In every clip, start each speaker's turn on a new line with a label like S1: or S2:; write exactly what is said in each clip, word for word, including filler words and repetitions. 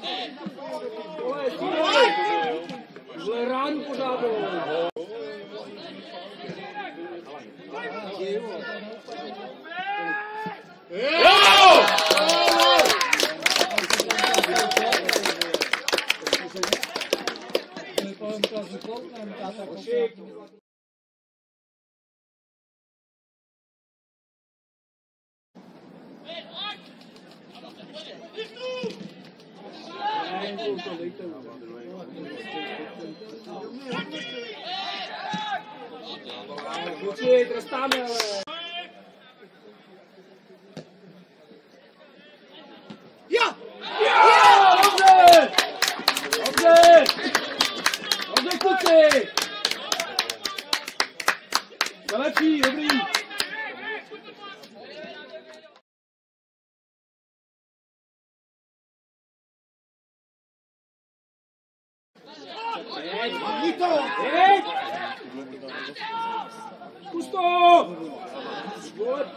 S1: Tohle ránu pořád. Kluci, trestáme, ale. Jo! Jo! Dobře! Dobře! Dobře, kluci! To lepší, dobrý! Jeď! Jeď! Zkus to! Good!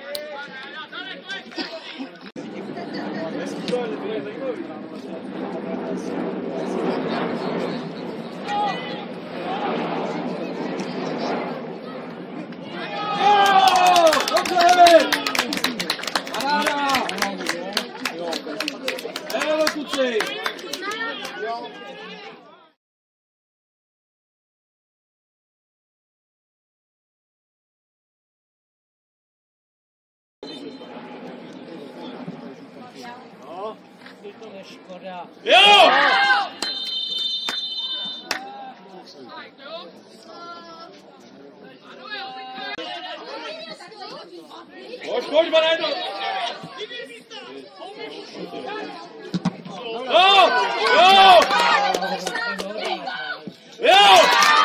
S2: To neškoda.
S3: Jo! Pojď, pojď, Marajno! Jo! Jo! Jo!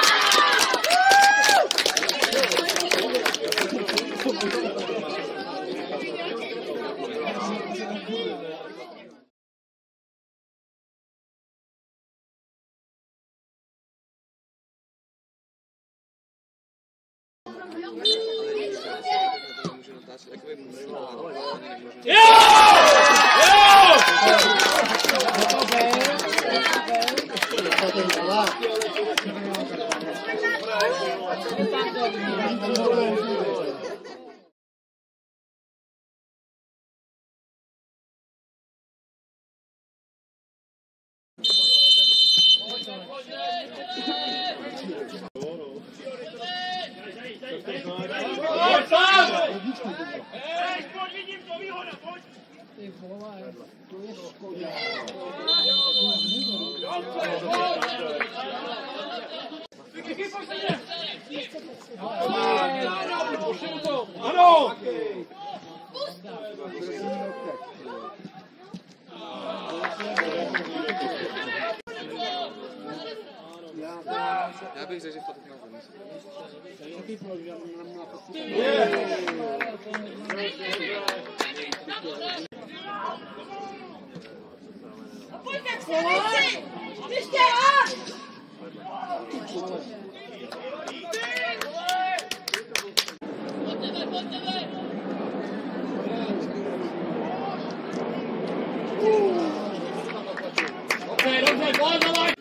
S3: Jo!
S2: Ty vole, to je škoda.
S1: Ano!
S4: Já bych řekl, že to tak
S5: Pojďte se, nechci! Ještě raz!
S1: Dobře, dobře, pojď, давай!